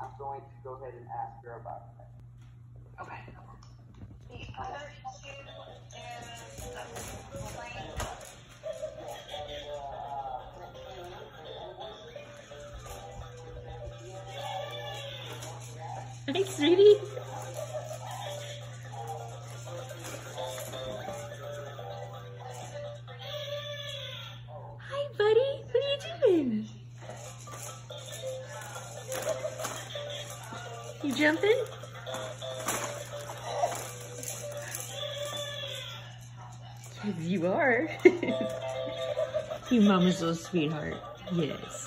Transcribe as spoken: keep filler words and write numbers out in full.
I'm going to go ahead and ask her about that. Okay. The other issue is the complaint. Hi, sweetie. Hi, buddy. What are you doing? You jumping? Yes, you are. Your mama's little sweetheart. Yes.